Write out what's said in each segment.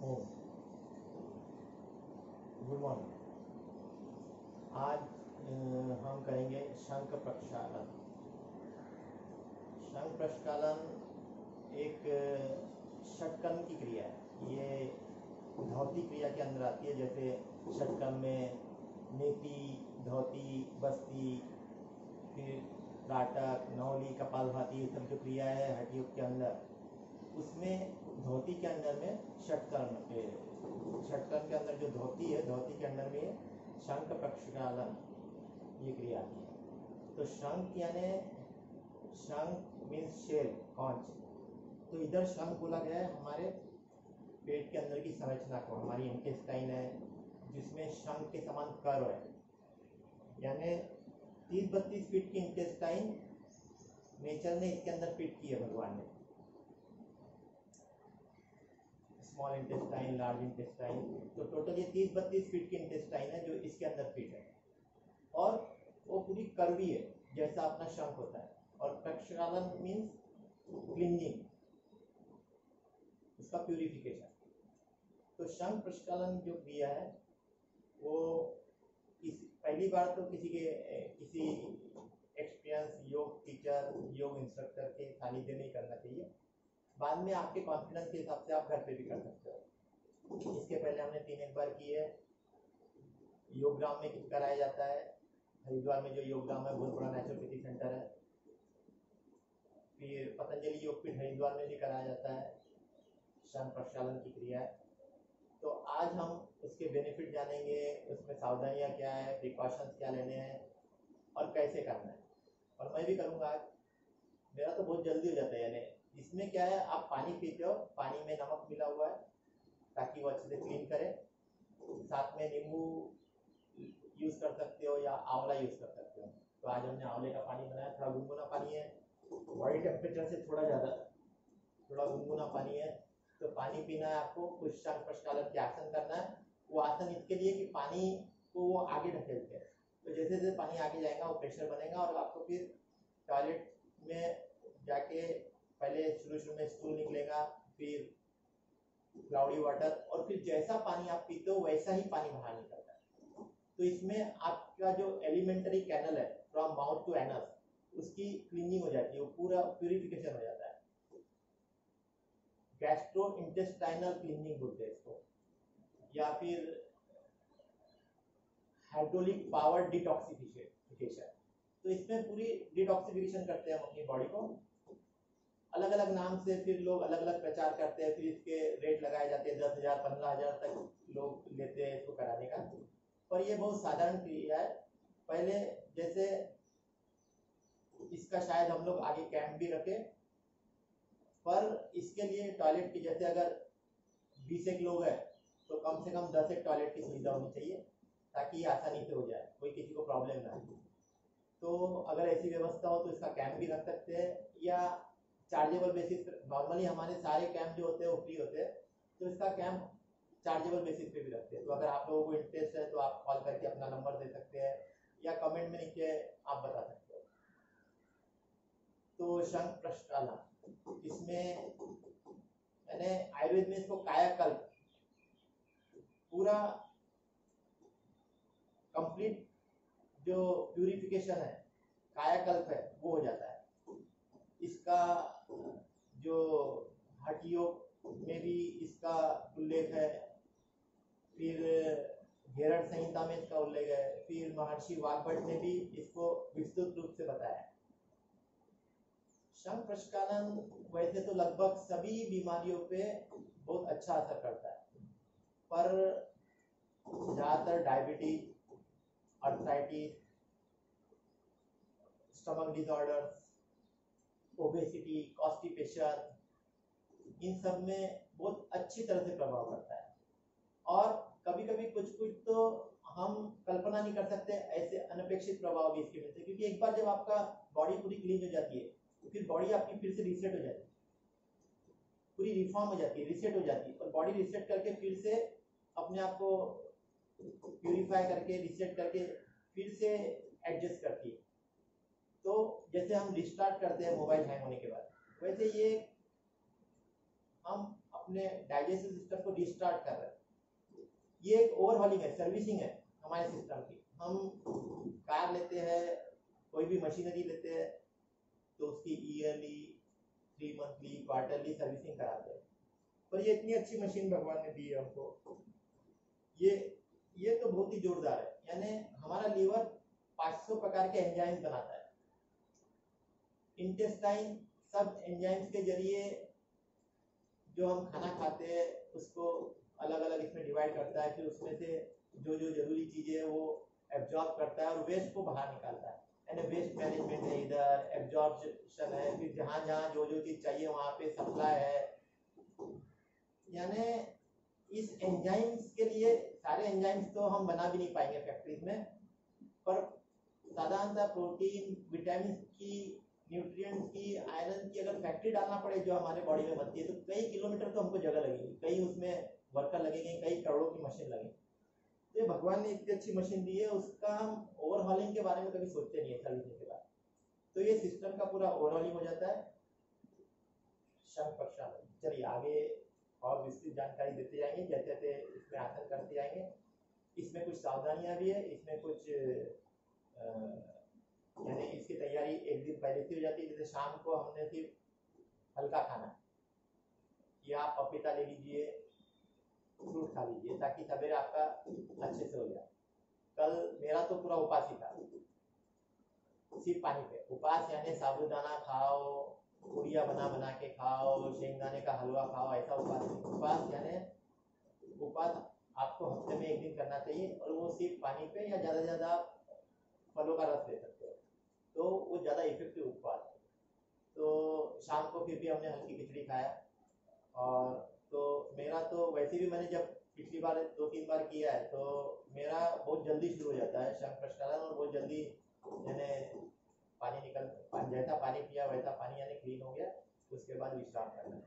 ओम good morning. आज हम करेंगे शंख प्रक्षालन। शंख प्रक्षालन एक षटकर्म की क्रिया है। ये धौती क्रिया के अंदर आती है। जैसे षटकर्म में नेति, धौती, बस्ती, फिर त्राटक, नौली, कपालभाति, ये सब जो क्रिया है हठयोग के अंदर, उसमें धोती के अंदर में षटकर्म के अंदर जो धोती है, धोती के अंदर में शंख प्रक्षालन ये क्रिया आती है। तो शंख यानी शंख मीन्स शेल, कॉन्च। तो इधर शंख बोला गया है हमारे पेट के अंदर की संरचना को। हमारी इंटेस्टाइन है जिसमें शंख के समान कर्व है, यानी 30-32 फीट की इंटेस्टाइन नेचर ने इसके अंदर फिट की है भगवान ने। स्मॉल इंटेस्टाइन, लार्ज इंटेस्टाइन, तो टोटल ये 30-32 फीट की इंटेस्टाइन है जो इसके अंदर फिट है, और वो पूरी कर्वी है जैसा अपना शंख होता है। और प्रक्षालन मीन्स क्लींजिंग, उसका प्यूरिफिकेशन। तो शंख प्रक्षालन जो क्रिया है वो पहली बार तो किसी एक्सपीरियंस योग टीचर, योग इंस्ट्रक्टर के सानिध्य में ही करना चाहिए। बाद में आपके कॉन्फिडेंस के हिसाब से आप घर पे भी कर सकते हो। इसके पहले हमने 3 बार की है। योग ग्राम में कराया जाता है, हरिद्वार में जो योग ग्राम है बहुत बड़ा नेचुरोपैथी सेंटर है। फिर पतंजलि योगपीठ हरिद्वार में भी कराया जाता है शंख प्रक्षालन की क्रिया है। तो आज हम उसके बेनिफिट जानेंगे, उसमें सावधानियां क्या है, प्रिकॉशंस क्या लेने हैं और कैसे करना है। और मैं भी करूँगा आज। मेरा तो बहुत जल्दी हो जाता है। यानी इसमें क्या है, आप पानी पीते हो, पानी में नमक मिला हुआ है ताकि वो अच्छे से क्लीन करे। साथ में नींबू यूज़ कर सकते हो या आंवला यूज़ कर सकते हो। तो आज हमने आंवले का पानी बनाया। थोड़ा गुनगुना पानी है, बॉडी टेम्परेचर से थोड़ा गुनगुना पानी है। तो पानी पीना है आपको, कुछ शंख प्रक्षालन के आसन करना है। वो आसन इसके लिए कि पानी को वो आगे ढकेलते हैं। तो जैसे जैसे पानी आगे जाएगा वो प्रेशर बनेगा, और आपको फिर टॉयलेट में जाके पहले शुरू में स्टूल निकलेगा, फिर क्लाउडी वाटर, और फिर जैसा पानी आप पीते हो वैसा ही पानी बाहर निकलता है। तो इसमें आपका जो एलिमेंटरी कैनल है फ्रॉम माउथ टू एनस, उसकी क्लीनिंग हो जाती है, वो पूरा प्यूरिफिकेशन हो जाता है। गैस्ट्रो इंटेस्टाइनल क्लीनिंग बोलते हैं इसको, या फिर हाइड्रोलिक पावर डिटॉक्सिफिकेशन। तो इसमें पूरी डिटॉक्सिफिकेशन करते हैं हम अपनी बॉडी को, अलग अलग नाम से। फिर लोग अलग अलग प्रचार करते हैं, फिर इसके रेट लगाए जाते हैं। 10,000 15,000 तक लोग लेते हैं इसको कराने का। पर ये बहुत साधारण क्रिया है। पहले जैसे इसका शायद हम लोग आगे कैंप भी रखें, पर इसके लिए टॉयलेट की, जैसे अगर 20 लोग हैं तो कम से कम 10 टॉयलेट की सुविधा होनी चाहिए ताकि ये आसानी से हो जाए, कोई किसी को प्रॉब्लम ना हो। तो अगर ऐसी व्यवस्था हो तो इसका कैंप भी रख सकते हैं, या चार्जेबल बेसिस पे। नॉर्मली हमारे सारे कैंप जो होते हैं वो फ्री होते हैं, तो इसका कैंप चार्जेबल बेसिस पे भी रखते हैं। तो अगर आप लोगों को इंटरेस्ट है तो आप कॉल करके अपना नंबर दे सकते हैं, या कमेंट में नीचे आप बता सकते हो। तो शंख प्रक्षालन, इसमें मैंने आयुर्वेद में इसको कायाकल्प, पूरा कंप्लीट जो प्यूरिफिकेशन है, कायाकल्प है, वो हो जाता है। इसका जो हठ योग में भी इसका उल्लेख है, फिर घेरड़ संहिता में इसका उल्लेख है, फिर महर्षि वाग्भट ने भी इसको विस्तृत रूप से बताया है। शंख प्रक्षालन वैसे तो लगभग सभी बीमारियों पे बहुत अच्छा असर करता है, पर ज़्यादातर diabetes, arthritis, stomach disorders, obesity, constipation, इन सब में बहुत अच्छी तरह से प्रभाव करता है। और कभी कभी कुछ तो हम कल्पना नहीं कर सकते ऐसे अनपेक्षित प्रभाव भी इसके मिलते हैं। क्योंकि एक बार जब आपका बॉडी पूरी क्लीन हो जाती है तो फिर बॉडी आपकी फिर से रीसेट हो जाती है, पूरी रिफॉर्म हो जाती है, रीसेट हो जाती है। और बॉडी रीसेट करके फिर से अपने आप को प्यूरिफाई करके, रीसेट करके फिर से एडजस्ट करती है। तो जैसे हम रिस्टार्ट करते हैं मोबाइल हैंग होने के बाद, वैसे ये हम अपने डाइजेस्टिव सिस्टम को रिस्टार्ट कर रहे हैं। ये एक ओवरहॉलिंग है, सर्विसिंग है हमारे सिस्टम की। हम कार लेते हैं, कोई भी मशीनरी लेते हैं तो उसकी ईयरली, 3 मंथली, क्वार्टरली सर्विसिंग कराते हैं। पर ये इतनी अच्छी मशीन भगवान ने दी है हमको, ये तो बहुत ही जोरदार है। यानी हमारा लीवर 500 प्रकार के एंजाइम्स बनाता है। इंटेस्टाइन सब एंजाइम्स के जरिए जो हम खाना खाते हैं उसको अलग अलग इसमें डिवाइड करता है, फिर उसमें से जो जो जरूरी चीजें है वो एब्जॉर्ब करता है और वेस्ट को बाहर निकालता है। यानी वेस्ट मैनेजमेंट है, इधर एब्जॉर्प्शन है, फिर जहाँ जहाँ जो जो चीज चाहिए वहाँ पे सप्लाई है। यानी इस एंजाइम्स के लिए सारे एंजाइम्स तो हम बना भी नहीं पाएंगे फैक्ट्रीज में, पर साधारणतः प्रोटीन, विटामिन की, न्यूट्रिएंट्स की, आयरन की अगर फैक्ट्री डालना पड़े जो हमारे बॉडी में बनती है तो कई किलोमीटर तो हमको जगह लगेगी, कई उसमें वर्कर लगेंगे, कई करोड़ों की मशीन लगेगी। तो ये भगवान ने इतनी अच्छी मशीन दी है, उसका हम ओवरहॉलिंग के बारे में कभी सोचते नहीं है सर्विसिंग के बाद। तो ये सिस्टम का पूरा ओवरहॉलिंग हो जाता है। शंख प्रक्षालन। चलिए आगे और विस्तृत जानकारी देते जाएंगे, जैसे जैसे इसमें आसन करते जाएंगे। इसमें कुछ सावधानियां भी है, इसमें कुछ यानी इसकी तैयारी एक दिन पहले से हो जाती है। जैसे शाम को हमने सिर्फ हल्का खाना, या आप पपीता ले लीजिए, फ्रूट खा लीजिए, ताकि सवेरे आपका अच्छे से हो जाए। कल मेरा तो पूरा उपास ही था, सिर्फ पानी पे उपास। यानी साबूदाना खाओ, पूड़िया बना बना के खाओ, शेंगदाने का हलवा खाओ, ऐसा उपास नहीं। उपास यानी उपास आपको हफ्ते में एक दिन करना चाहिए, और वो सिर्फ पानी पे, या ज़्यादा से ज़्यादा फलों का रस ले सकते हो, तो वो ज़्यादा इफेक्टिव उपवास है। तो शाम को फिर भी हमने हल्की खिचड़ी खाया। और तो मेरा तो वैसे भी मैंने जब पिछली बार 2-3 बार किया है तो मेरा बहुत जल्दी शुरू हो जाता है शंख प्रक्षालन, और बहुत जल्दी यानी पानी निकल, जैसा पानी पिया वैसा पानी यानी क्लीन हो गया। उसके बाद विश्राम करना।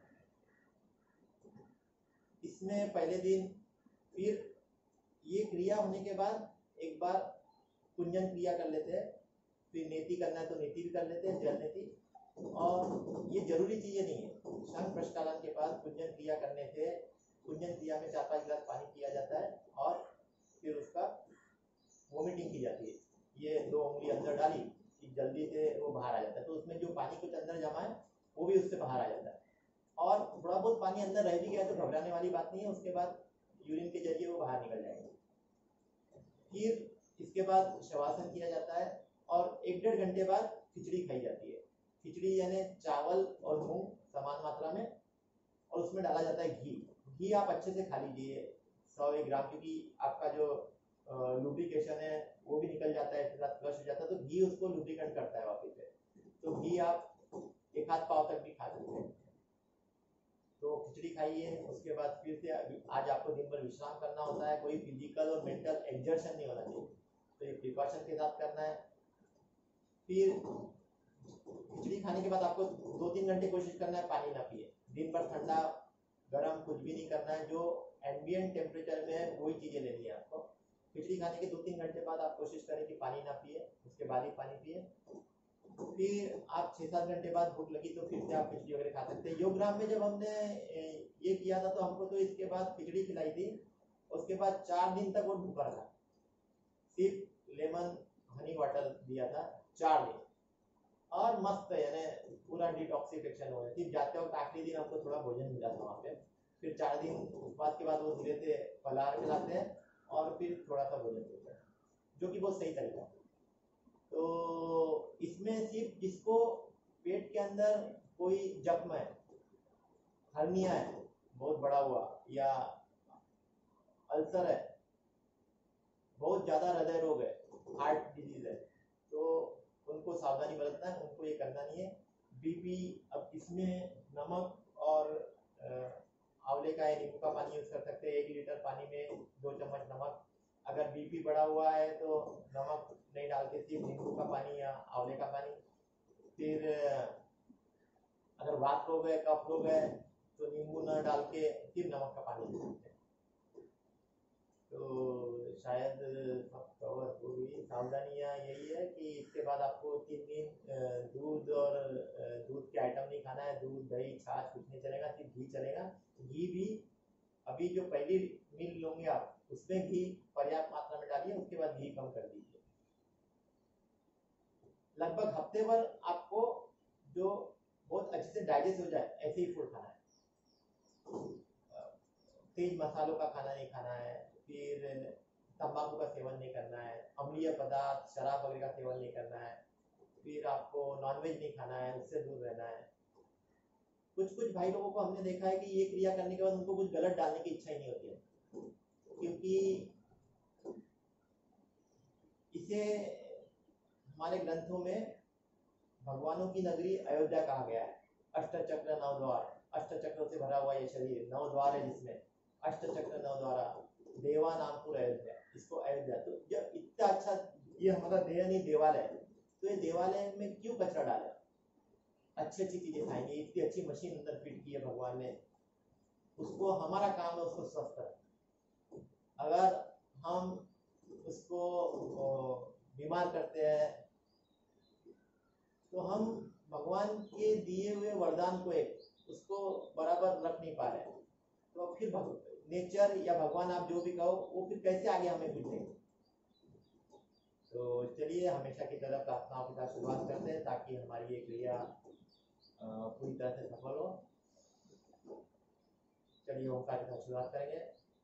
इसमें पहले दिन फिर ये क्रिया होने के बाद एक बार कुंजन क्रिया कर लेते हैं, फिर नेति करना है तो नेति भी कर लेते हैं, जल नेति। और ये जरूरी चीजें नहीं है। शंख प्रक्षालन के बाद कुंजन क्रिया करने से, कुंजन क्रिया में 4-5 गिलास पानी पिया जाता है और फिर उसका वोमिटिंग की जाती है। ये 2 उंगली अंदर डाली कि जल्दी से वो बाहर आ जाता है, तो उसमें जो पानी कुछ अंदर जमा है वो भी उससे बाहर आ जाता है। और थोड़ा बहुत पानी अंदर रह भी गया तो घबराने वाली बात नहीं है, उसके बाद यूरिन के जरिए वो बाहर निकल जाएंगे। फिर इसके बाद शवासन किया जाता है और 1-1.5 घंटे बाद खिचड़ी खाई जाती है। खिचड़ी यानी चावल और मूंग समान मात्रा में, और उसमें डाला जाता है घी। घी आप अच्छे से खा लीजिए 100 ग्राम, क्योंकि आपका जो लुब्रिकेशन है वो भी निकल जाता है, इसके साथ फ्लश हो जाता है, तो घी उसको लुब्रिकेंट करता है वापस से। तो घी आप 1 हाथ पाव तक भी खा सकते हैं। तो खिचड़ी खाइए। उसके बाद फिर से आज आपको दिन भर विश्राम करना होता है, कोई फिजिकल और मेंटल एक्सर्शन नहीं होना चाहिए, तो ये प्रिकॉशन के साथ करना है। फिर खिचड़ी खाने के बाद आपको 2-3 घंटे कोशिश करना है पानी ना पिए। दिन भर ठंडा गर्म कुछ भी नहीं करना है, जो एम्बिएंट टेम्परेचर में है वही चीजें लेनी है आपको। खिचड़ी खाने के 2-3 घंटे बाद आप कोशिश करें कि पानी ना पिए, उसके बाद ही पानी पिए। फिर आप 6-7 घंटे बाद भूख लगी तो फिर से आप खिचड़ी वगैरह खा सकते हैं। योगग्राम में जब हमने ये किया था तो हमको तो इसके बाद खिचड़ी खिलाई थी, उसके बाद 4 दिन तक वो भूखा रहा, सिर्फ लेमन हनी वाटर दिया था 4 दिन, और मस्त यानी पूरा डिटॉक्सिफिकेशन हो गया। फिर जाते वक्त आखिरी दिन हमको थोड़ा भोजन मिला था वहाँ पे। फिर 4 दिन उपवास के बाद वो धीरे से फलाहार खिलाते हैं और फिर थोड़ा सा भोजन देते हैं, जो कि बहुत सही तरीका है। तो इसमें सिर्फ जिसको पेट के अंदर कोई जख्म है, हर्निया है बहुत बड़ा हुआ, या अल्सर है, बहुत ज्यादा हृदय रोग है, हार्ट डिजीज है, तो उनको सावधानी बरतना है, उनको ये करना नहीं है। बीपी, अब इसमें नमक और आंवले का या नींबू का पानी यूज कर सकते हैं। 1 लीटर पानी में 2 चम्मच नमक। अगर बीपी बढ़ा हुआ है तो नमक नहीं डाल के सिर्फ नींबू का पानी या आंवले का पानी। फिर अगर वात रोग है, कफ रोग है, तो नींबू न डाल के सिर्फ नमक का पानी ले सकते हैं। तो शायद सब कवर हो गई। सावधानियाँ यही है कि इसके बाद आपको 3 दिन दूध और दूध के आइटम नहीं खाना है। दूध दही छाछ कुछ नहीं चलेगा, सिर्फ घी चलेगा। घी भी अभी जो पहली मील लोगे आप उसमें घी पर्याप्त मात्रा में डालिए, उसके बाद घी कम कर दीजिए। लगभग हफ्ते भर आपको जो बहुत अच्छे से डाइजेस्ट हो जाए ऐसे ही फूड खाना है। तेज मसालों का खाना नहीं खाना है, फिर तंबाकू का सेवन नहीं करना है, अम्लीय पदार्थ शराब वगैरह का सेवन नहीं करना है, फिर आपको नॉनवेज नहीं खाना है, उससे दूर रहना है। कुछ कुछ भाई लोगों को हमने देखा है कि ये क्रिया करने के बाद उनको कुछ गलत डालने की इच्छा ही नहीं होती है, क्योंकि इसे हमारे ग्रंथों में भगवानों की नगरी अयोध्या कहा गया है। अष्टचक्र नौ द्वार, अष्टचक्रों से भरा हुआ ये शरीर, 9 द्वार है जिसमें, अष्टचक्र 9 द्वारा, देवा नामपुर अयोध्या, इसको अयोध्या। तो जब इतना अच्छा ये हमारा देह नहीं देवालय है, तो ये देवालय में क्यों कचरा डाले? अच्छी अच्छी चीजें खाएंगे, इतनी अच्छी मशीन अंदर फिट की है भगवान ने, उसको हमारा काम है उसको स्वस्थ रखना। अगर हम उसको बीमार करते हैं तो हम भगवान के दिए हुए वरदान को एक उसको बराबर रख नहीं पा रहे हैं। तो फिर नेचर या भगवान आप जो भी कहो वो फिर कैसे आगे हमें कुछ देंगे। तो चलिए हमेशा की तरह प्रार्थनाओं के साथ शुरुआत करते हैं ताकि हमारी ये क्रिया पूरी तरह से सफल हो। चलिए ओंकार के साथ शुरुआत करेंगे।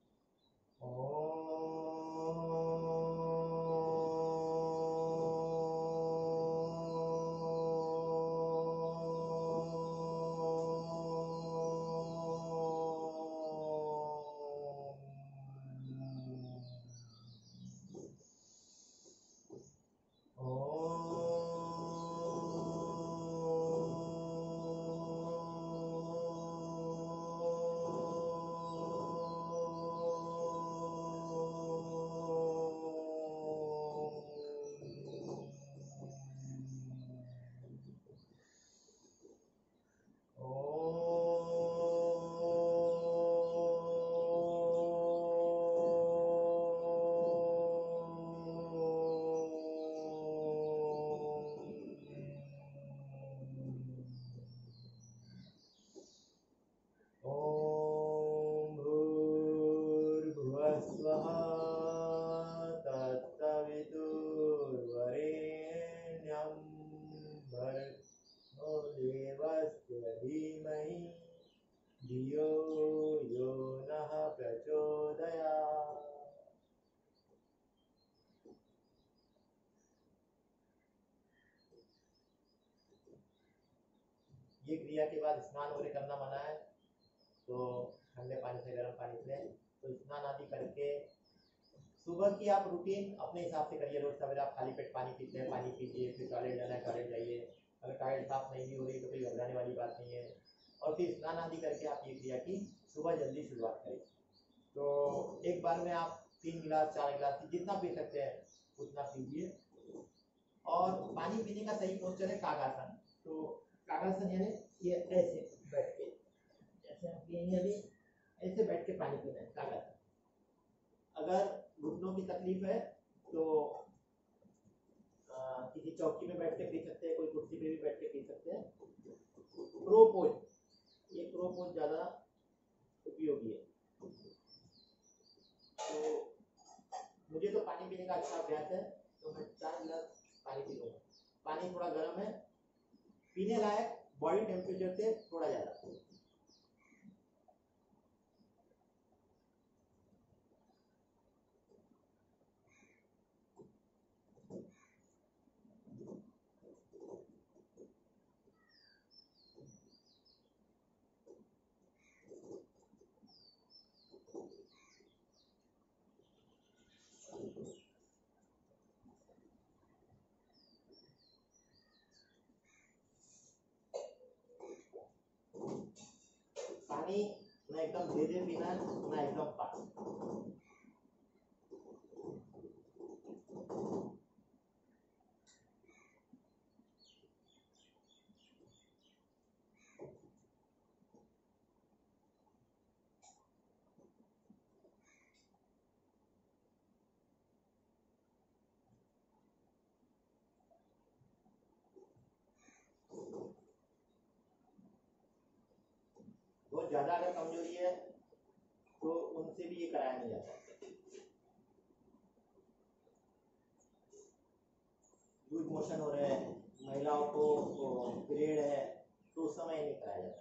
ये क्रिया के बाद स्नान वगैरह करना मना है, तो ठंडे पानी से गर्म पानी से तो स्नान आदि करके सुबह की आप रूटीन अपने हिसाब से करिए। रोज सवेरे आप खाली पेट पानी पीते हैं, पानी पीजिए, फिर टॉयलेट जाना है टॉयलेट जाइए, अगर टॉयलेट साफ नहीं भी हो रही तो कोई घबराने वाली बात नहीं है। और फिर स्नान आदि करके आप ये क्रिया की सुबह जल्दी शुरुआत करें। तो एक बार में आप 3 गिलास 4 गिलास जितना पी सकते हैं उतना पीजिए। और पानी पीने का सही पोस्चर है कागासन। तो कागासन यानी ये ऐसे बैठ के, जैसे हम पिएंगे अभी ऐसे बैठ के पानी पीना है कागासन। अगर घुटनों की तकलीफ है तो किसी चौकी में बैठ के पी सकते हैं, कोई कुर्सी पे भी बैठ के पी सकते हैं। प्रोपोज, ये प्रोपोज ज्यादा उपयोगी है। तो मुझे तो पानी पीने का अच्छा अभ्यास है, तो मैं 4 गिलास पानी पी लूँगा। पानी थोड़ा गर्म है, पीने लायक, बॉडी टेम्परेचर से थोड़ा ज़्यादा। पानी ना एकदम धीरे धीरे पीना है ना एकदम फास्ट। ज्यादा अगर कमजोरी है तो उनसे भी ये कराया नहीं जाता। लूज मोशन हो रहे हैं, महिलाओं को पीरियड है, तो उस समय नहीं कराया जाता।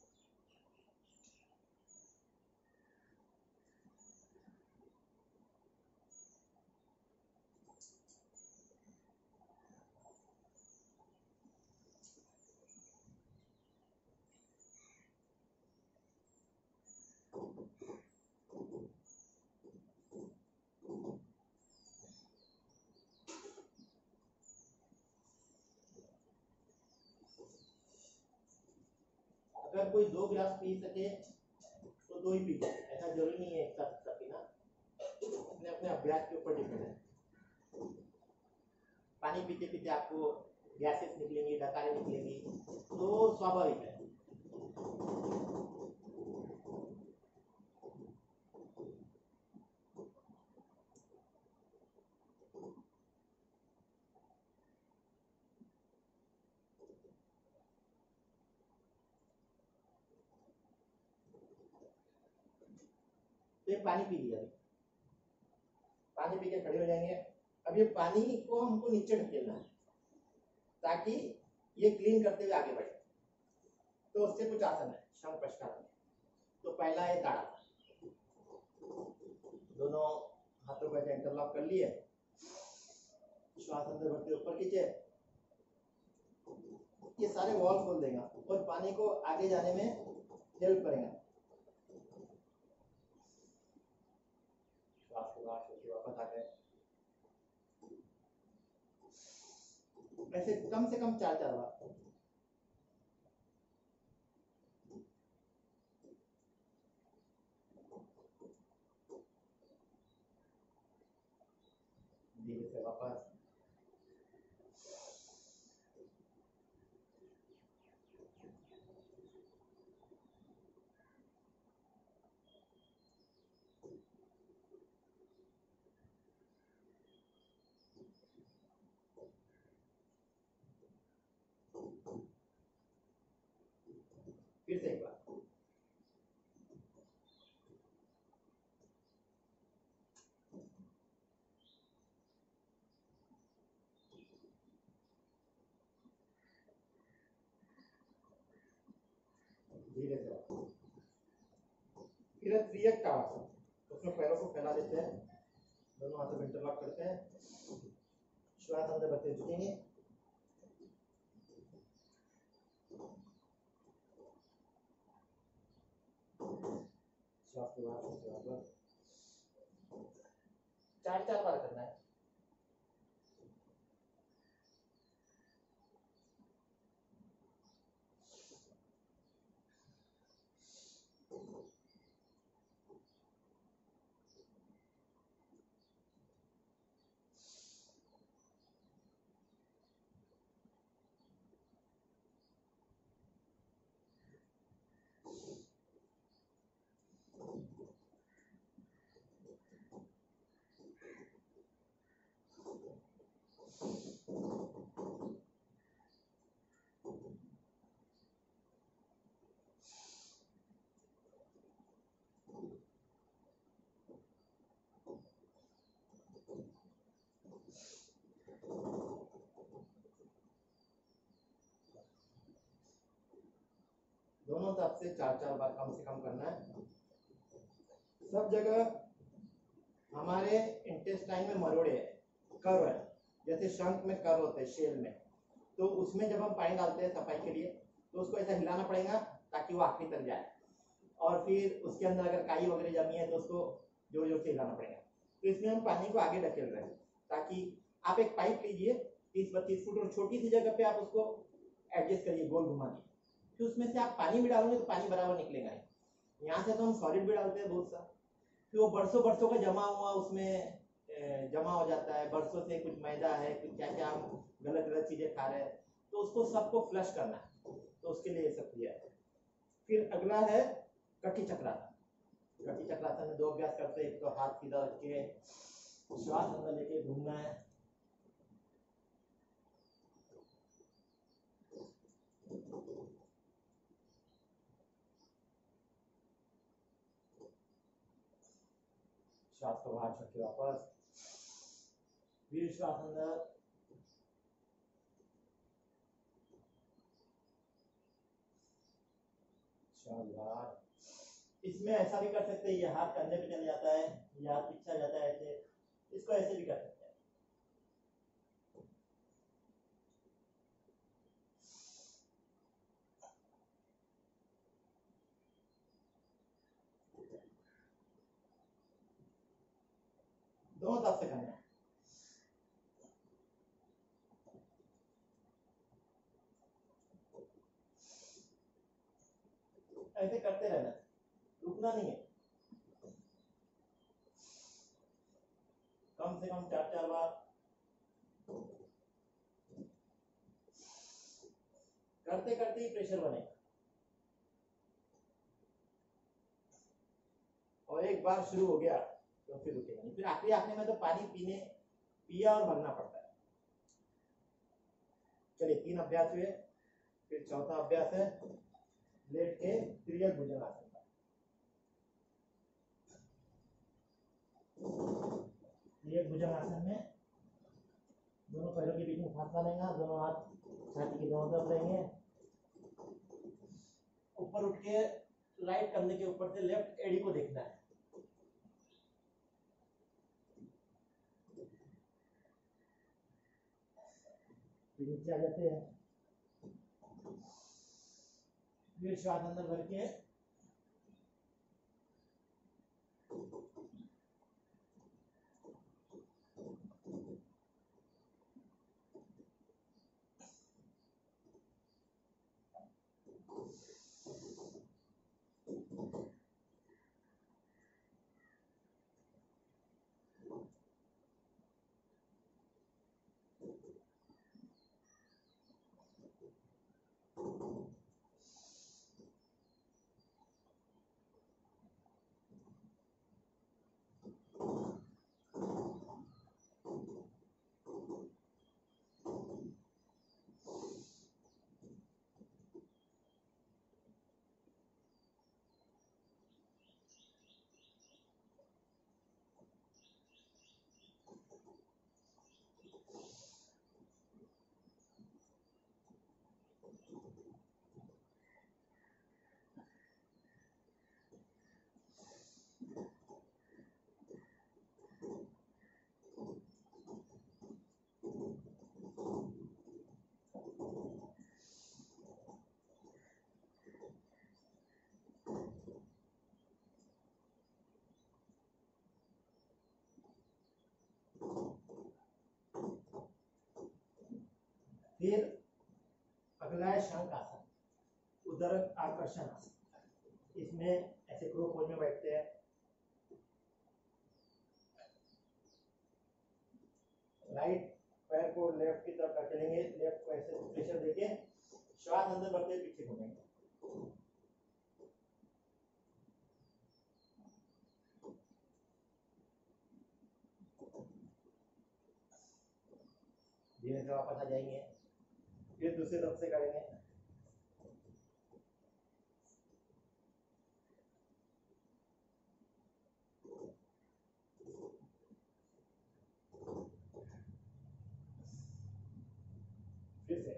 अगर कोई 2 गिलास पी सके तो 2 ही पीजिए, ऐसा जरूरी नहीं है एक साथ पीना, अपने अपने अभ्यास के ऊपर डिपेंड है। पानी पीते पीते आपको गैसेस निकलेंगी, डकारें निकलेंगी, तो स्वाभाविक है। तो ये पानी पी लिया, पानी पी के खड़े हो जाएंगे। अब ये पानी को हमको नीचे ढकेलना है ताकि ये क्लीन करते हुए आगे बढ़े। तो उससे कुछ आसन है शंख प्रश्नासन। तो पहला है ताड़ा, दोनों हाथों को ऐसे इंटरलॉक कर लिए, श्वास अंदर भरते ऊपर खींचे, ये सारे वॉल खोल देगा और पानी को आगे जाने में हेल्प करेगा। श्वास के बाद वापस आ गए, ऐसे कम से कम 4 बार। धीरे से वापस, फिर से एक बार। धीरे से वापस। फिर त्रियक ताड़ासन, उसमें पैरों को फैला देते हैं, दोनों हाथों को इंटरलॉक करते हैं, श्वास अंदर भरते झुकेंगे, श्वास के बाद 4 बार करना है। दोनों तरफ से 4 बार कम से कम करना है। सब जगह हमारे इंटेस्टाइन में मरोड़े है, कर्व है, जैसे शंख में कर्व होते हैं शेल में, तो उसमें जब हम पानी डालते हैं सफाई के लिए तो उसको ऐसा हिलाना पड़ेगा ताकि वो आखिरी तक जाए, और फिर उसके अंदर अगर काई वगैरह जमी है तो उसको जोर जोर से हिलाना पड़ेगा। तो इसमें हम पानी को आगे ढकेल रहे हैं ताकि आप एक पाइप लीजिए 30-32 फुट और छोटी सी जगह पे आप उसको एडजस्ट करिए, गोल घुमा दिए, फिर उसमें से आप पानी भी डालोगे तो पानी बराबर निकलेगा नहीं। यहाँ से तो हम सॉलिड भी डालते हैं बहुत सा, फिर वो बरसों बरसों का जमा हुआ उसमें जमा हो जाता है, बरसों से कुछ मैदा है, कुछ क्या क्या हम गलत गलत चीजें खा रहे हैं, तो उसको सबको फ्लश करना है, तो उसके लिए ये सब किया है। फिर अगला है कटी चक्रासन। कटी चक्रासन में 2 अभ्यास करते हैं, एक तो हाथ सीधा रख के श्वास अंदर लेके घूमना है, श्वास को बाहर छोड़ के वापस, फिर श्वास अंदर, श्वास बाहर। इसमें ऐसा भी कर सकते हैं, ये हाथ कंधे पे चले जाता है, ये हाथ पीछे आ जाता है ऐसे, इसको ऐसे भी कर सकते हैं। दोनों तरफ से करना है। ऐसे करते रहना, रुकना नहीं है। कम से कम 4-4 बार करते करते ही प्रेशर बनेगा। और एक बार शुरू हो गया तो फिर रुकेगा नहीं। फिर आखिरी आखिरी में तो पानी पिया और भरना पड़ता है। चलिए 3 अभ्यास हुए, फिर चौथा अभ्यास है लेट के त्रियक भुजंगासन का। त्रियक भुजंगासन में दोनों पैरों के बीच में फासला लेंगे, दोनों हाथ छाती के दोनों तरफ लेंगे, ऊपर उठ के राइट कंधे के ऊपर से लेफ्ट एड़ी को देखना है। फिर नीचे आ जाते हैं, फिर श्वास अंदर भर के फिर अगला है शंख आसन, उदर आकर्षण आसन। इसमें ऐसे क्रो पोज में बैठते हैं, राइट पैर को लेफ्ट की तरफ रखेंगे, लेफ्ट को ऐसे प्रेशर देके श्वास अंदर भरते पीछे घूमेंगे। धीरे से वापस आ जाएंगे, फिर दूसरी तरफ से करेंगे। फिर से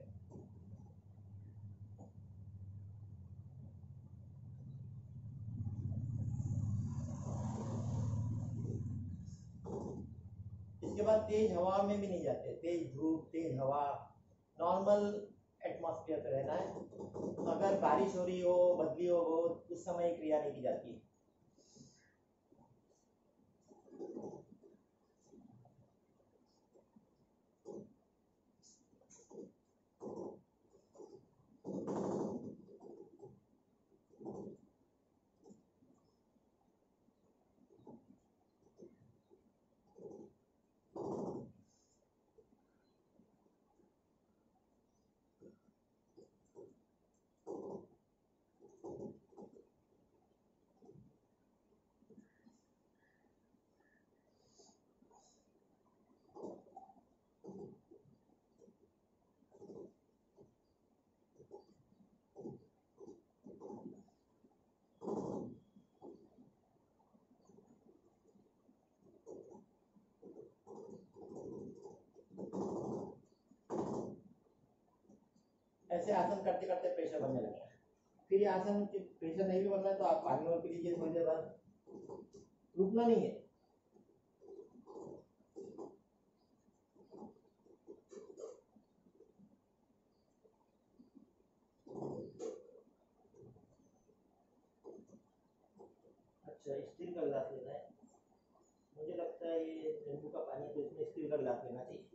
इसके बाद तेज हवा में भी नहीं जाते, तेज धूप तेज हवा, नॉर्मल एटमॉस्फेयर पे रहना है। अगर बारिश हो रही हो, बदली हो, उस समय क्रिया नहीं की जाती। ऐसे आसन करते करते प्रेशर बनने लगेगा। फिर ये आसन प्रेशर नहीं भी बन रहा है तो आप पानी और पी लीजिए थोड़ी देर बाद, रुकना नहीं है। अच्छा, स्टील का गिलास लेना है, मुझे लगता है ये नींबू का पानी तो इसमें स्टील का गिलास लेना चाहिए।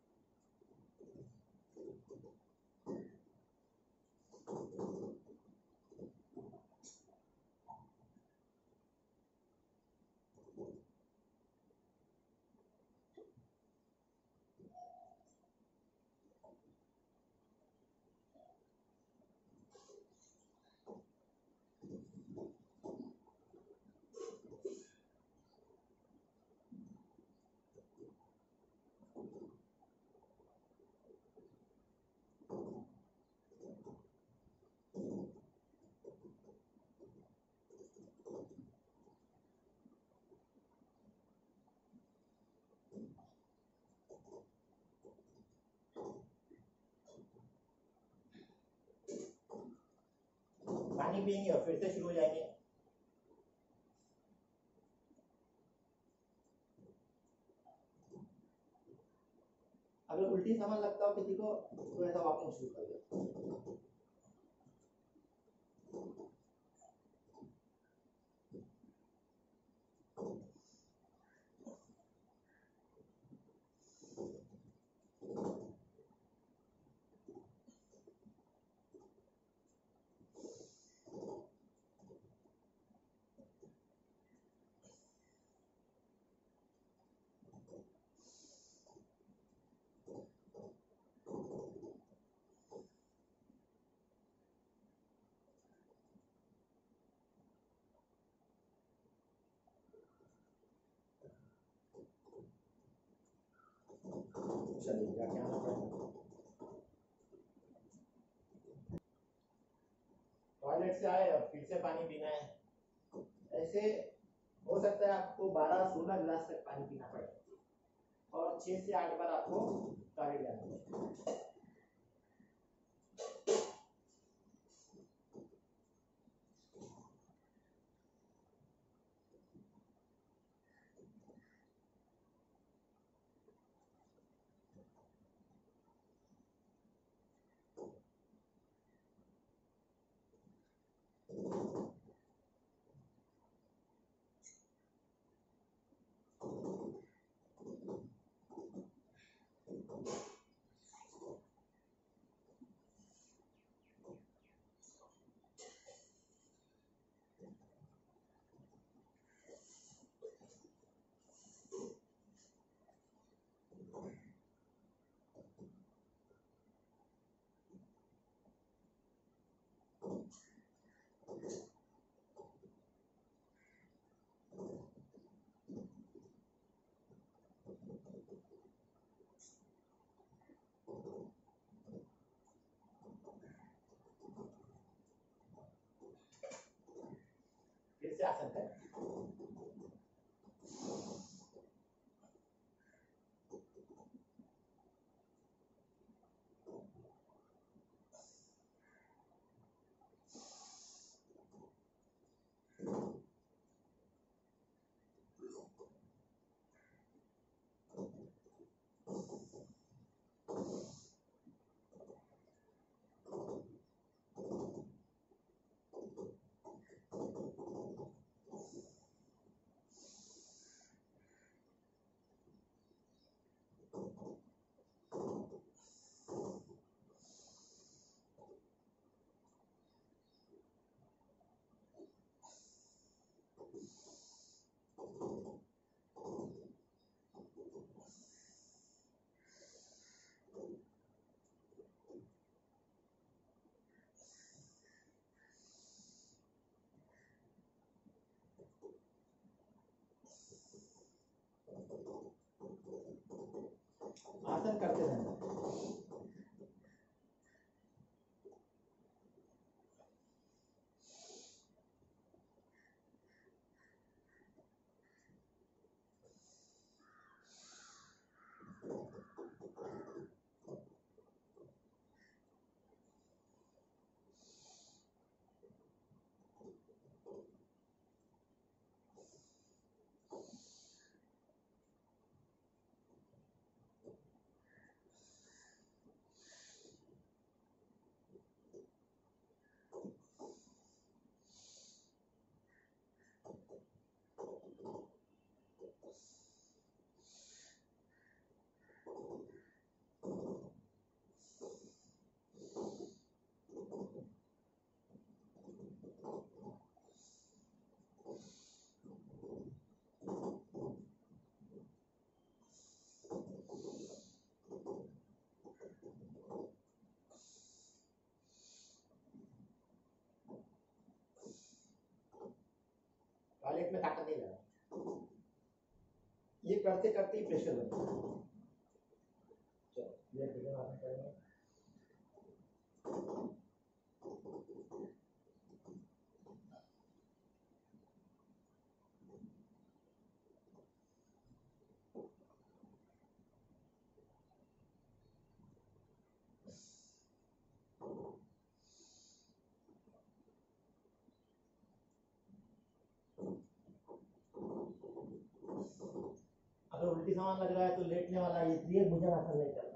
पानी पियेंगे और फिर से शुरू हो जाएंगे। अगर उल्टी सामान लगता हो किसी को तो ऐसा वॉकिंग शुरू कर दो। चलिए जाके आना पड़ेगा, टॉयलेट से आए और फिर से पानी पीना है। ऐसे हो सकता है आपको 12-16 गिलास तक पानी पीना पड़े और 6 से 8 बार आपको टॉयलेट जाना पड़े। फिर से आसन करें। आसन करते रहना। पेट में ताकत नहीं लगा, ये करते करते ही प्रेशर बनेगा। चलो ये आसन करेंगे। अगर उल्टी सामान लग रहा है तो लेटने वाला है, इसलिए भुजंगासन नहीं करना।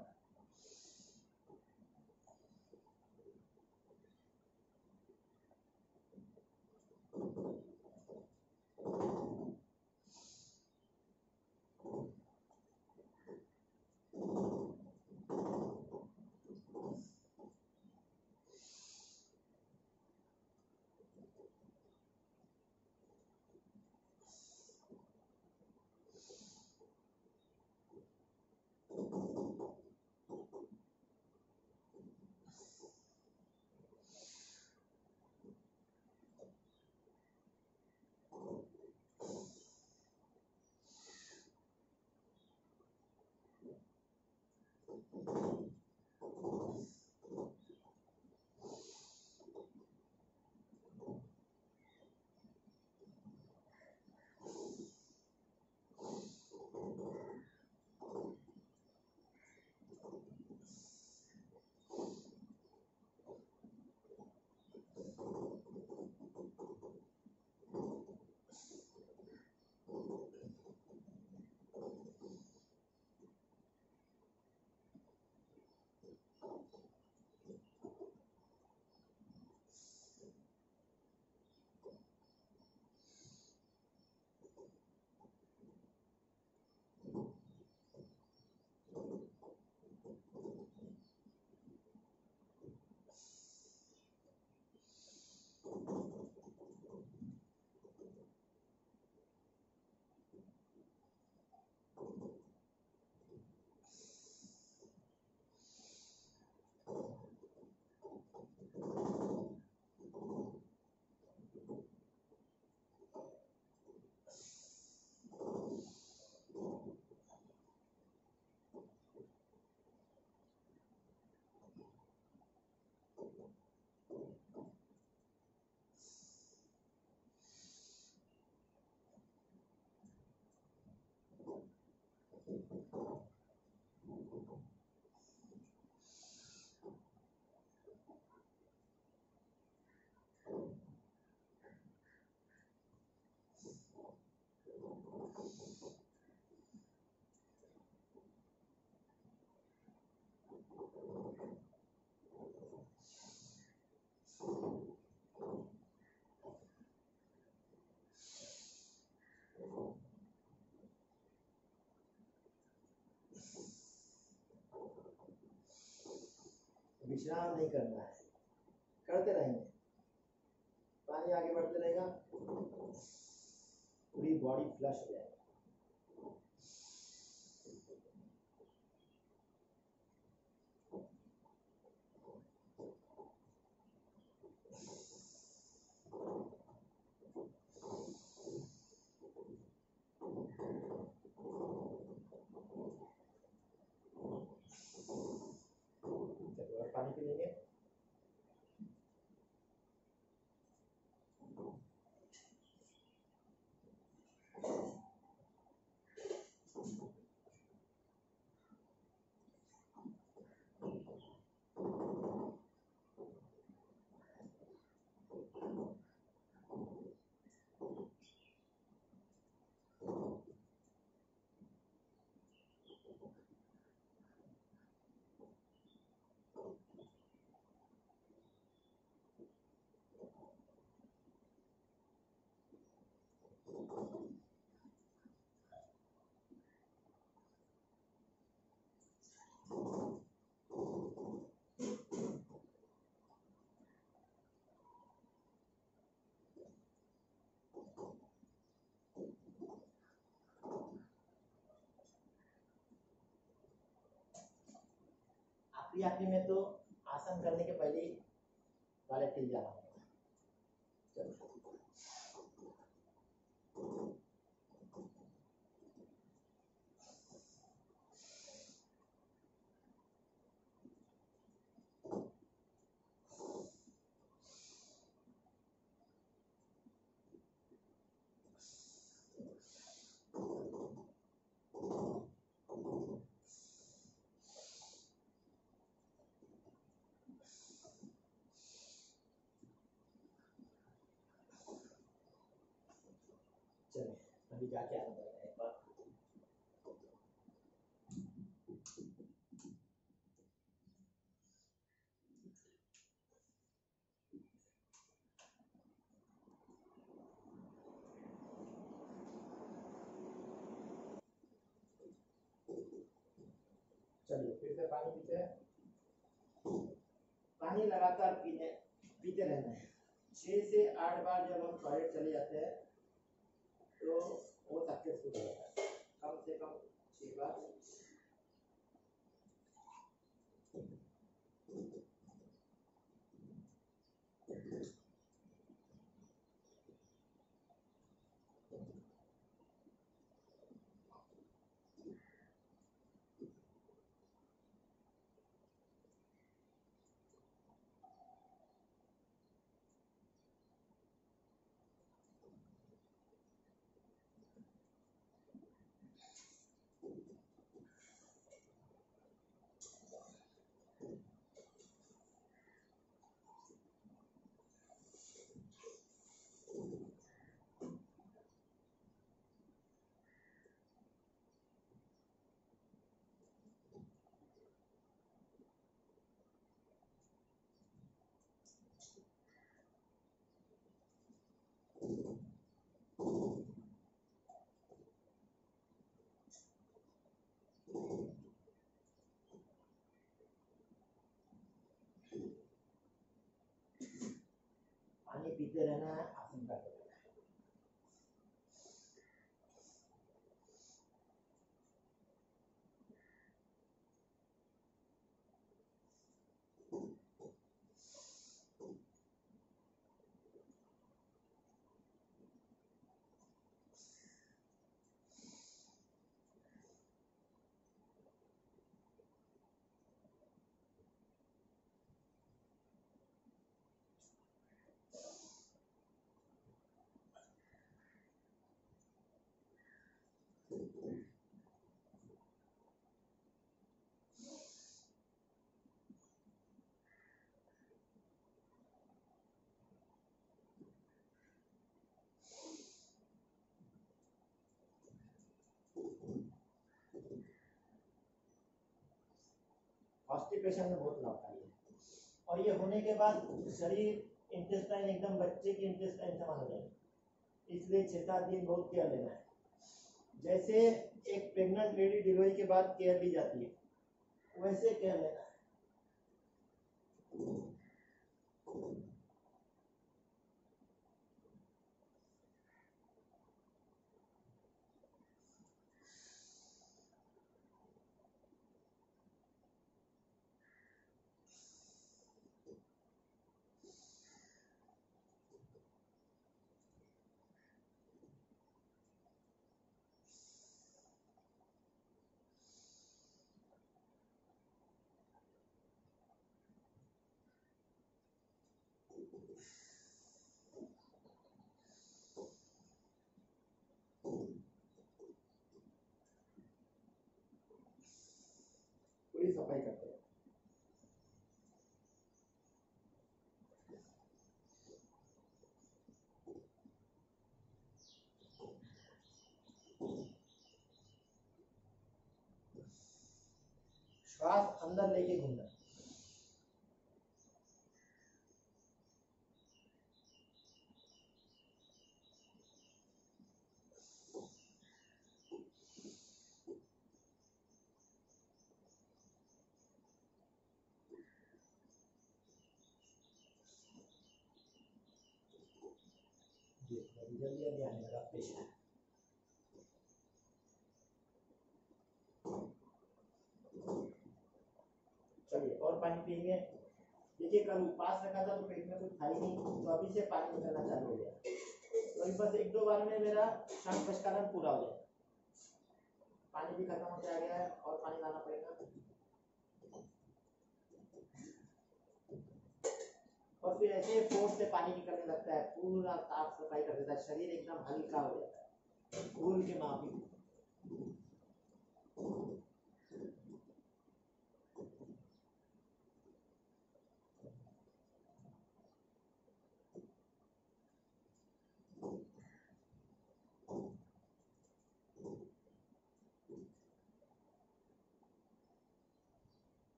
विश्राम नहीं करना है, करते रहेंगे, पानी आगे बढ़ते रहेगा, पूरी बॉडी फ्लश हो जाएगी। पानी पी लेंगे। आखिरी में तो आसन करने के पहले टॉयलेट के लिए जाना होगा। चलो चलिए अभी जाके आना पड़ेगा एक बार। चलिए फिर से पानी पीते हैं। पानी लगातार पीते रहना है। 6 से 8 बार जब हम टॉयलेट चले जाते हैं तो वो सक्सेसफुल हो जाता है। कम से कम 6 बार। पानी पीते रहना है, आसन करते रहना है। कॉन्स्टिपेशन में बहुत लाभकारी है। और ये होने के बाद शरीर इंटेस्टाइन एकदम बच्चे की इंटेस्टाइन समान हो जाएगी। इसलिए 6-7 दिन बहुत केयर लेना है। जैसे एक प्रेग्नेंट लेडी डिलीवरी के बाद केयर ली जाती है वैसे केयर लेना है। पूरी सफाई करते हैं। श्वास अंदर लेके घूमना है। जल्दी जल्दी आने लगा पेशेंट। चलिए और पानी पिएंगे। देखिए कल उपवास रखा था तो पेट में कुछ था ही नहीं, तो अभी से पानी निकलना चालू हो गया। तो बस 1-2 बार में मेरा शांत प्रष्कालन पूरा हो जाए। पानी भी खत्म हो गया है और पानी लाना पड़ेगा। और फिर ऐसे फोर्स से पानी निकलने लगता है, पूरा साफ सफाई कर देता है, शरीर एकदम हल्का हो जाता है। फूल के माफी।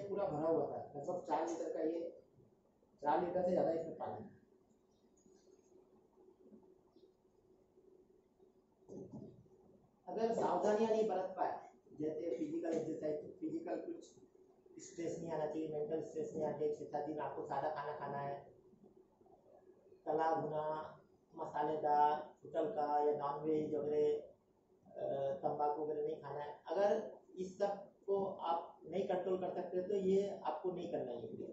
पूरा भरा हुआ था, लगभग 4 लीटर का, ये 4 लीटर से ज़्यादा इसमें पानी। अगर सावधानियां नहीं बरत पाए, जैसे फिजिकल एक्सरसाइज, फिजिकल कुछ स्ट्रेस नहीं आना चाहिए, मेंटल स्ट्रेस नहीं आना चाहिए, 6-7 दिन आपको सादा खाना खाना है, तला भुना, मसालेदार, होटल का या नॉनवेज वगैरह, तंबाकू वगैरह नहीं खाना है। अगर इस सब को आप नहीं कंट्रोल कर सकते तो ये आपको नहीं करना है।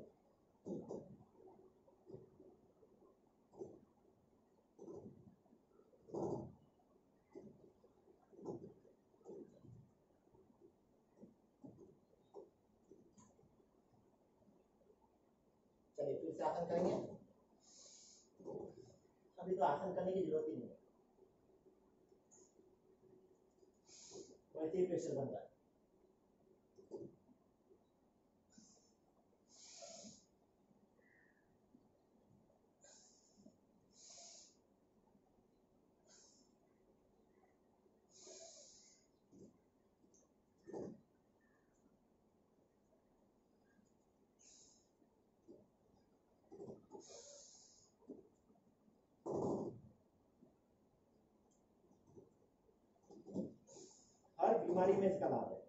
चलिए फिर से आसन करेंगे। अभी तो आसन करने की जरूरत ही नहीं है, वैसे ही प्रेशर बन रहा है। हर बीमारी में इसका लाभ है।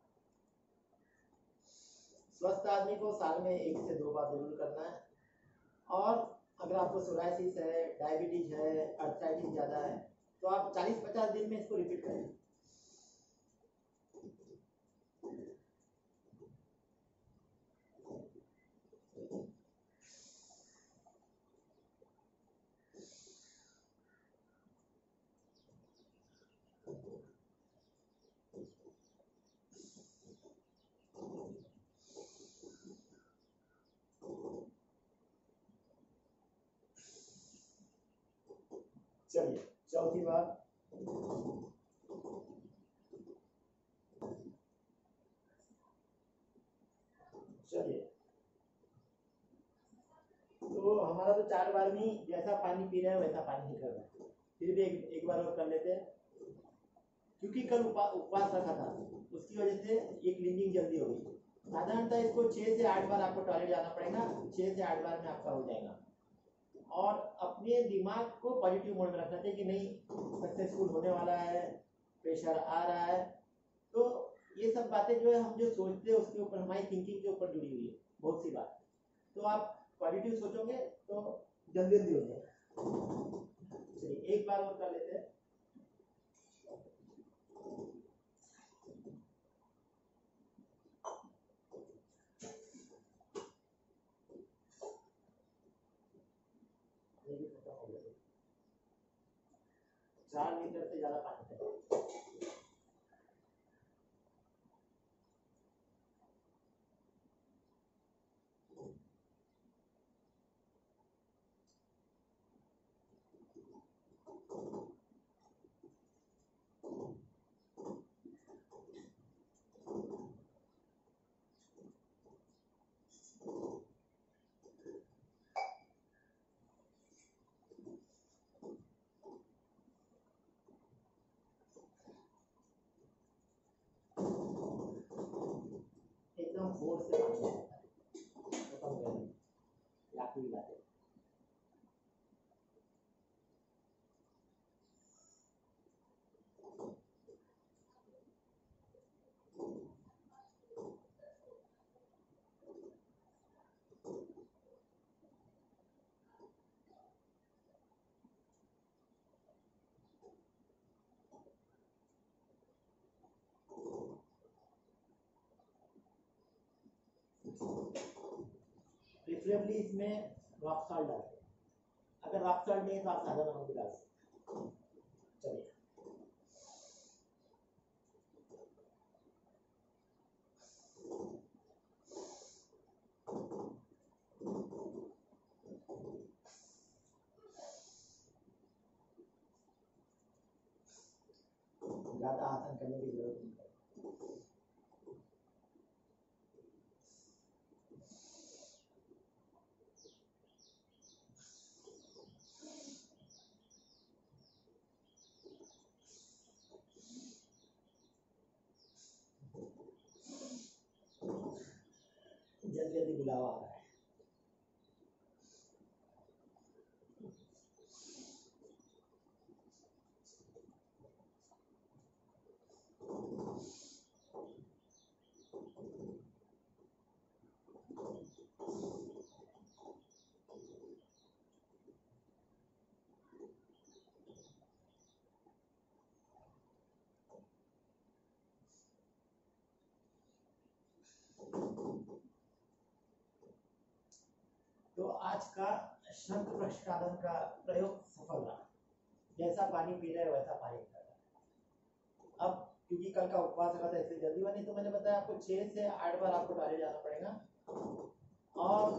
स्वस्थ आदमी को साल में 1 से 2 बार जरूर करना है। और अगर आपको सोराइसिस है, डायबिटीज है, अर्थराइटिस ज़्यादा है, तो आप 40-50 दिन में इसको रिपीट करें। चलिए चौथी बात, चलिए तो हमारा तो 4 बार में जैसा पानी पी रहे हैं वैसा पानी ही कर रहे हैं, फिर भी एक बार और कर लेते हैं, क्योंकि कल उपवास रखा था, उसकी वजह से ये क्लीनिंग जल्दी होगी। साधारणतः इसको 6 से 8 बार आपको टॉयलेट जाना पड़ेगा, 6 से 8 बार में आपका हो जाएगा। और अपने दिमाग को पॉजिटिव मोड में रखना चाहिए कि नहीं, सक्सेसफुल होने वाला है, प्रेशर आ रहा है। तो ये सब बातें जो है, हम जो सोचते हैं उसके ऊपर, हमारी थिंकिंग के ऊपर जुड़ी हुई है बहुत सी बात। तो आप पॉजिटिव सोचोगे तो जल्दी जल्दी हो जाएगा। चलिए एक बार और कर लेते हैं। ये भी खत्म हो गया, 4 लीटर से ज्यादा पानी है। एकदम फोर्स से पानी आता है, खत्म हो गया, लाठी लाते। प्रेफरेबली इसमें रॉक सॉल्ट डालते हैं, अगर रॉक सॉल्ट नहीं है तो आप सादा नमक भी डाल सकते हैं। चलिए ज्यादा आसन करने की जरूरत नहीं है। बुलावा आ रहा है। तो आज का शंख प्रक्षालन का प्रयोग सफल रहा। जैसा पानी पी रहे वैसा पानी पी रहा। अब क्योंकि कल का उपवास रखा था इसलिए जल्दी बनी, तो मैंने बताया आपको 6 से 8 बार आपको टॉयलेट जाना पड़ेगा और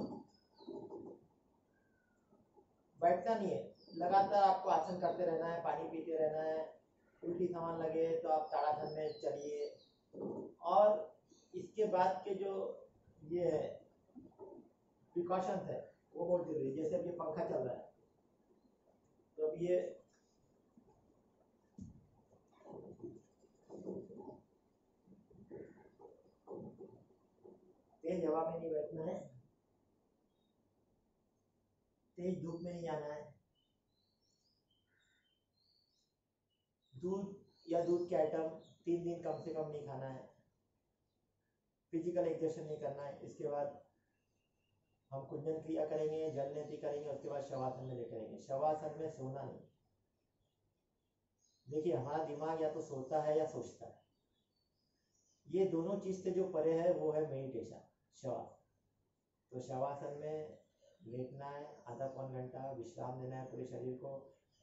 बैठना नहीं है, लगातार आपको आसन करते रहना है, पानी पीते रहना है। उल्टी सामान लगे तो आप ताड़ासन में चलिए। और इसके बाद के जो ये प्रिकॉशंस है वो बहुत जरूरी है। जैसे अब ये पंखा चल रहा है तो अब ये तेज हवा में नहीं बैठना है, तेज धूप में नहीं जाना है, दूध या दूध के आइटम 3 दिन कम से कम नहीं खाना है, फिजिकल एक्सरसाइज नहीं करना है। इसके बाद हम कुंजन क्रिया करेंगे, जल नेति करेंगे, उसके बाद शवासन में लेकरेंगे। शवासन में सोना नहीं। देखिए हमारा दिमाग या तो सोता है या सोचता है, ये दोनों चीज से जो परे है वो है मेडिटेशन, शवासन। तो शवासन में लेटना है, आधा पौन घंटा विश्राम देना है पूरे शरीर को,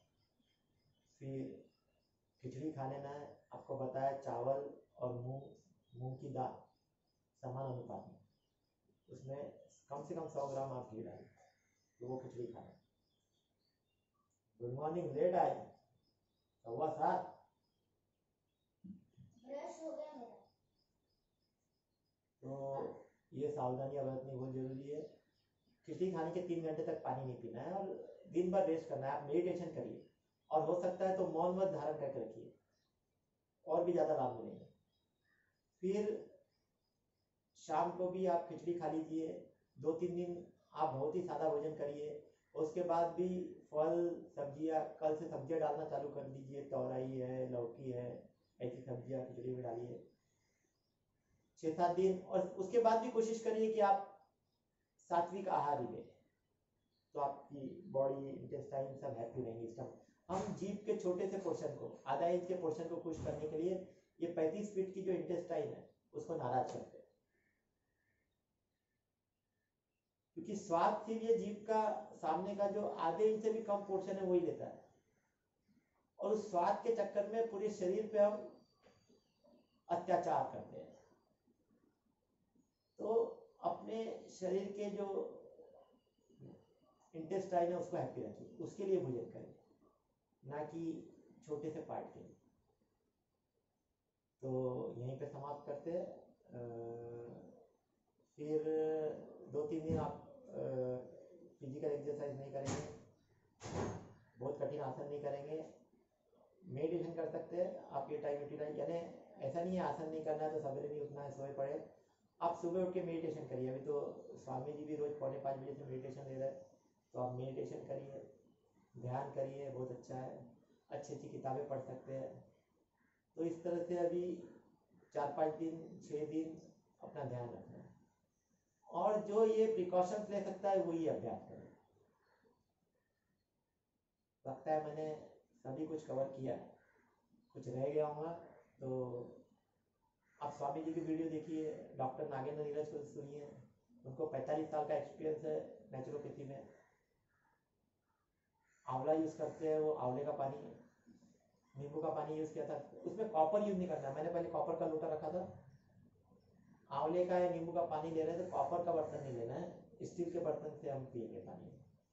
फिर खिचड़ी खा लेना है। आपको बताया चावल और मूंग की दाल समान अनुपात में, उसमें कम से कम 100 ग्राम आप घी डालें तो वो खिचड़ी खाएं। गुड मॉर्निंग, लेट आए 7:15। ब्रश हो गया मेरा। तो ये सावधानियां बरतनी बहुत जरूरी है। खिचड़ी खाने के 3 घंटे तक पानी नहीं पीना है और दिन भर रेस्ट करना है। आप मेडिटेशन करिए और हो सकता है तो मौन व्रत धारण करके रखिए, और भी ज्यादा लाभ मिलेंगे। फिर शाम को भी आप खिचड़ी खा लीजिए। 2-3 दिन आप बहुत ही सादा भोजन करिए। उसके बाद भी फल सब्जियां, कल से सब्जियां डालना चालू कर दीजिए। तोरई है, लौकी है, ऐसी सब्जियां खिचड़ी में डालिए 6-7 दिन। और उसके बाद भी कोशिश करिए कि आप सात्विक आहार ही लें, तो आपकी बॉडी, इंटेस्टाइन सब हैप्पी रहेंगे इस टाइम। हम जीभ के छोटे से पोर्शन को, आधा इंच के पोर्शन को खुश करने के लिए ये 35 फीट की जो इंटेस्टाइन है उसको नाराज करते हैं, क्योंकि स्वाद सिर्फ ये जीभ का सामने का जो आधे इंच से भी कम पोर्शन है वही लेता है। और उस स्वाद के चक्कर में पूरे शरीर पे हम अत्याचार करते हैं। तो अपने शरीर के जो इंटेस्टाइन है उसको हैप्पी रखिए, उसके लिए भोजन करें, ना कि छोटे से पार्ट के लिए। तो यहीं पे समाप्त करते हैं। फिर 2-3 दिन आप फिजिकल एक्सरसाइज नहीं करेंगे, बहुत कठिन आसन नहीं करेंगे, मेडिटेशन कर सकते हैं आप। ये टाइम यूटिलाइज, यानी ऐसा नहीं है आसन नहीं करना है तो सवेरे नहीं उठना है, सोए पड़े। आप सुबह उठ के मेडिटेशन करिए। अभी तो स्वामी जी भी रोज 4:45 बजे से मेडिटेशन दे रहे हैं, तो आप मेडिटेशन करिए, ध्यान करिए, बहुत अच्छा है। अच्छी अच्छी किताबें पढ़ सकते हैं। तो इस तरह से अभी 4-5 दिन, 6 दिन अपना ध्यान रखना है। और जो ये प्रिकॉशंस ले सकता है वही अभ्यास करें। लगता है मैंने सभी कुछ कवर किया है, कुछ रह गया होगा तो आप स्वामी जी की वीडियो देखिए, डॉक्टर नागेंद्र नीरज को सुनिए। उनको 45 साल का एक्सपीरियंस है नेचुरोपैथी में। आंवला यूज करते हैं, वो आंवले का पानी, नींबू का पानी यूज किया था। उसमें कॉपर यूज नहीं करना है। मैंने पहले कॉपर का लोटा रखा था। आंवले का या नींबू का पानी ले रहे हैं तो कॉपर का बर्तन नहीं लेना है, स्टील के बर्तन से हम पिएंगे पानी।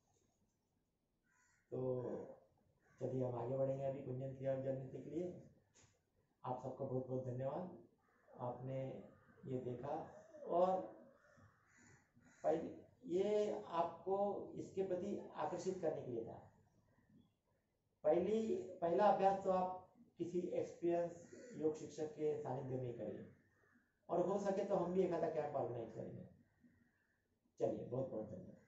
तो चलिए हम आगे बढ़ेंगे अभी कुंजन क्रिया जन्नति के लिए। आप सबका बहुत बहुत धन्यवाद, आपने ये देखा। और पहले ये आपको इसके प्रति आकर्षित करने के लिए था। पहला अभ्यास तो आप किसी एक्सपीरियंस योग शिक्षक के सानिध्य में करिए, और हो सके तो हम भी एक आधा कैंप ऑर्गेनाइज करेंगे। चलिए बहुत बहुत धन्यवाद।